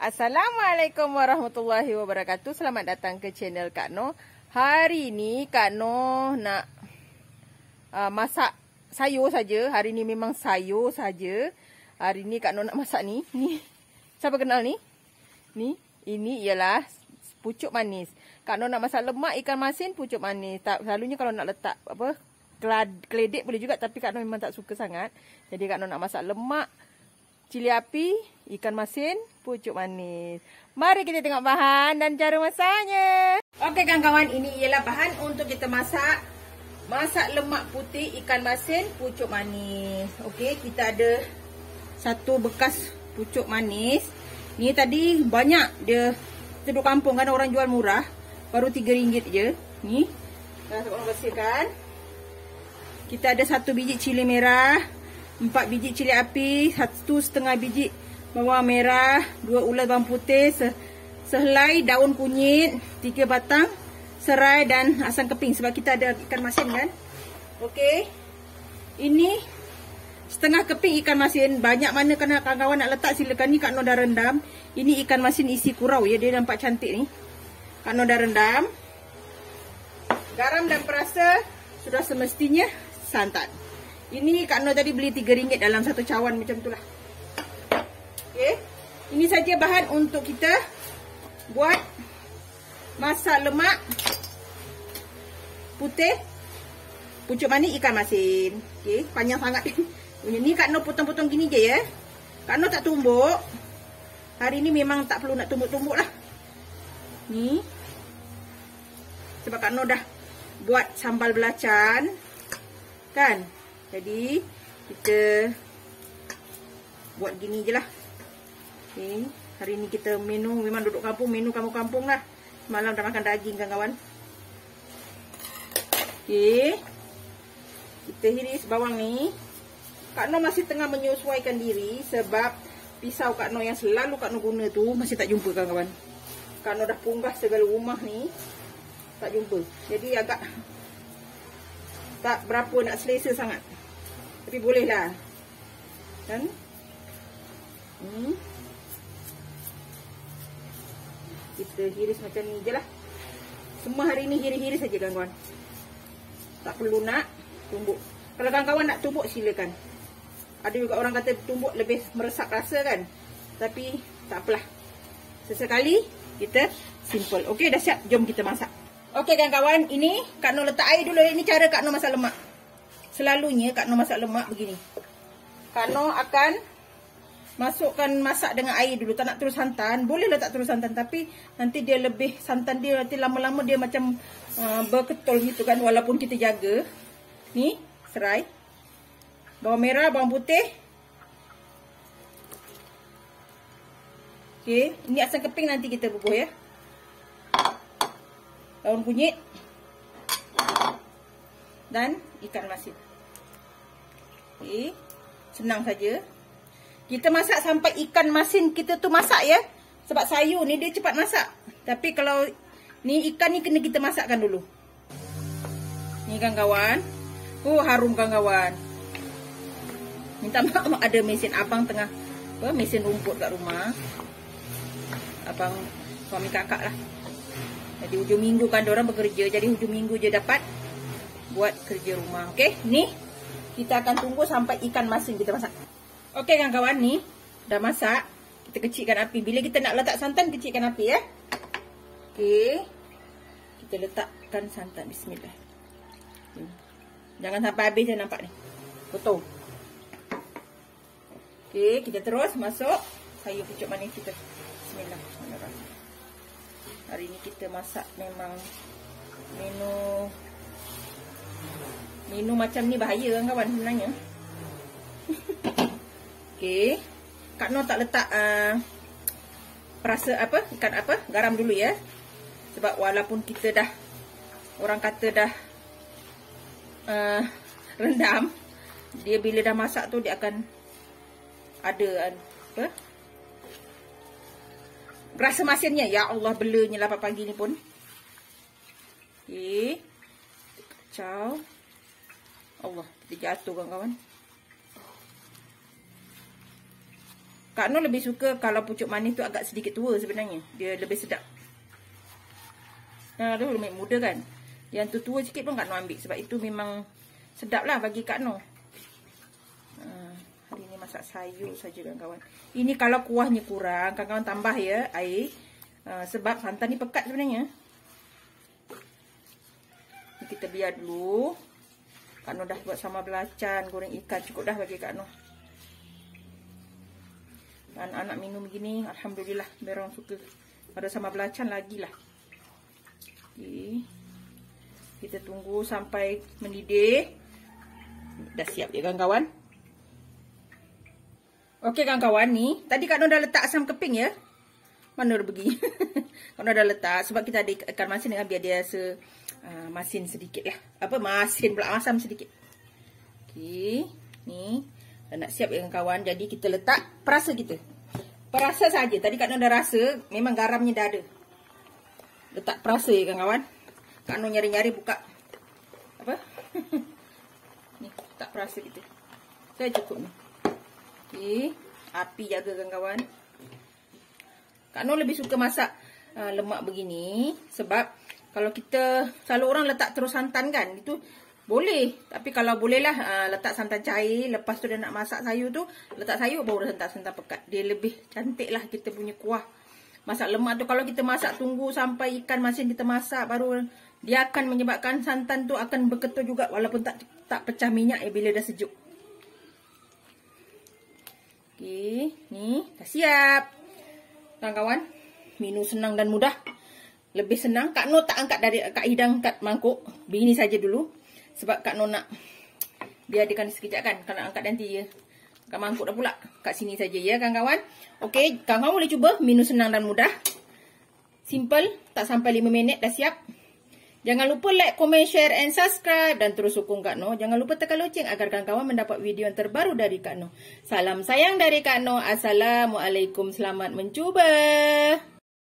Assalamualaikum warahmatullahi wabarakatuh. Selamat datang ke channel Kak Noh. Hari ni Kak Noh nak masak sayur saja. Hari ni memang sayur saja. Hari ni Kak Noh nak masak ni. Ni siapa kenal ni? Ni ini ialah pucuk manis. Kak Noh nak masak lemak ikan masin pucuk manis. Tak selalunya kalau nak letak apa keledek boleh juga, tapi Kak Noh memang tak suka sangat. Jadi Kak Noh nak masak lemak, cili api, ikan masin, pucuk manis. Mari kita tengok bahan dan cara masaknya. Okey kawan-kawan, ini ialah bahan untuk kita masak lemak putih, ikan masin, pucuk manis. Okey, kita ada satu bekas pucuk manis. Ni tadi banyak dia duduk kampung kan, orang jual murah. Baru RM3 je. Ni. Dah orang bersihkan. Kita ada 1 biji cili merah, 4 biji cili api, 1,5 biji bawang merah, 2 ulas bawang putih, sehelai daun kunyit, 3 batang serai dan asam keping sebab kita ada ikan masin kan. Okey. Ini setengah keping ikan masin. Banyak mana kawan-kawan nak letak silakan. Ni Kak Noh dah rendam. Ini ikan masin isi kurau ya, dia nampak cantik ni. Kak Noh dah rendam. Garam dan perasa sudah semestinya santan. Ini Kak Noh tadi beli RM3 dalam satu cawan macam itulah. Okey. Ini saja bahan untuk kita buat masak lemak putih pucuk manis ikan masin. Okey, panjang sangat. Ini Kak Noh potong-potong gini je ya. Kak Noh tak tumbuk. Hari ni memang tak perlu nak tumbuk-tumbuk lah. Ni. Sebab Kak Noh dah buat sambal belacan. Kan? Jadi kita buat gini je lah. Okay. Hari ni kita menu memang duduk kampung, menu kampung-kampung lah. Semalam dah makan daging kawan-kawan. Okay. Kita hiris bawang ni. Kak Noh masih tengah menyesuaikan diri sebab pisau Kak Noh yang selalu Kak Noh guna tu masih tak jumpa kawan-kawan. Kak Noh dah punggah segala rumah ni, tak jumpa. Jadi agak tak berapa nak selesa sangat. Tapi boleh lah. Kan? Kita hiris macam ni je lah. Semua hari ni hiris-hiris saja kawan-kawan. Tak perlu nak tumbuk. Kalau kawan-kawan nak tumbuk silakan. Ada juga orang kata tumbuk lebih meresap rasa kan. Tapi tak apalah. Sesekali kita simple. Okey, dah siap. Jom kita masak. Okey kawan-kawan, ini Kak Noh letak air dulu. Ini cara Kak Noh masak lemak. Selalunya Kak Noh masak lemak begini. Kak Noh akan masukkan masak dengan air dulu. Tak nak terus santan. Boleh letak terus santan. Tapi nanti dia lebih, santan dia nanti lama-lama dia macam berketul gitu kan. Walaupun kita jaga. Ni serai. Bawang merah, bawang putih. Okey. Ini asam keping nanti kita bubuh ya. Daun kunyit. Dan ikan masin. Okey. Senang saja. Kita masak sampai ikan masin kita tu masak ya. Sebab sayur ni dia cepat masak. Tapi kalau ni ikan ni kena kita masakkan dulu. Ni kawan-kawan. Harum kawan-kawan. Minta maaf ada mesin abang tengah mesin rumput kat rumah. Abang suami kakak lah. Jadi hujung minggu kan diorang bekerja. Jadi hujung minggu je dapat buat kerja rumah. Okey, ni kita akan tunggu sampai ikan masin kita masak. Okey kawan-kawan, ni dah masak. Kita kecilkan api. Bila kita nak letak santan, kecilkan api ya. Okey. Kita letakkan santan. Bismillah. Jangan sampai habis je nampak ni. Potong. Okey, kita terus masuk sayur pucuk manis kita. Bismillahirrahmanirrahim. Hari ni kita masak memang menu macam ni bahaya kawan sebenarnya. Okey. Kak Noh tak letak perasa ikan garam dulu ya. Sebab walaupun kita dah orang kata dah rendam, dia bila dah masak tu dia akan ada rasa masinnya. Ya Allah, belanya lah pagi ni pun. Okey. Kacau. Allah, kita jatuh kawan-kawan. Kak Noh lebih suka kalau pucuk manis tu agak sedikit tua sebenarnya. Dia lebih sedap. Nah, tu lebih muda kan. Yang tu tua sikit pun Kak Noh ambil. Sebab itu memang sedap lah bagi Kak Noh. Hari ni masak sayur saja kawan-kawan. Ini kalau kuahnya kurang, kawan-kawan tambah ya air. Sebab santan ni pekat sebenarnya. Ni kita biar dulu. Kak Noh dah buat sambal belacan, goreng ikan, cukup dah bagi Kak Noh. Anak-anak minum begini, alhamdulillah, merong suka. Ada sambal belacan lagi lah. Okay. Kita tunggu sampai mendidih. Dah siap ya kawan-kawan. Okey kawan-kawan, ni tadi Kak Noh dah letak asam keping ya. Mana dah pergi? Kak Noh dah letak sebab kita ada ikan masin dengan biar dia rasa masin sedikit lah. Apa masin pula, asam sedikit. Okey, ni dah nak siap ya kawan. Jadi kita letak perasa kita. Perasa saja. Tadi Kak Noh dah rasa, memang garamnya dah ada. Letak perasa ya kawan. Kak Noh nyari-nyari buka apa? Ni letak perasa kita. Saya cukup ni. Okey, api jaga kawan-kawan. Kak Noh lebih suka masak lemak begini sebab kalau kita selalu orang letak terus santan kan, itu boleh. Tapi kalau bolehlah letak santan cair, lepas tu dia nak masak sayur tu, letak sayur baru letak santan pekat. Dia lebih cantik lah kita punya kuah. Masak lemak tu kalau kita masak tunggu sampai ikan masin kita masak baru dia akan menyebabkan santan tu akan berketul juga walaupun tak pecah minyak bila dah sejuk. Okey, ni dah siap. Kawan-kawan, minum senang dan mudah. Lebih senang. Kak Noh tak angkat dari kat hidang kat mangkuk. Begini saja dulu. Sebab Kak Noh nak biarkan sekejap kan. Kalau angkat nanti ya. Kat mangkuk dah pula. Kat sini saja ya kawan-kawan. Okey, kawan-kawan boleh cuba. Minum senang dan mudah. Simple. Tak sampai 5 minit dah siap. Jangan lupa like, komen, share and subscribe. Dan terus sokong Kak Noh. Jangan lupa tekan loceng agar kawan-kawan mendapat video yang terbaru dari Kak Noh. Salam sayang dari Kak Noh. Assalamualaikum. Selamat mencuba.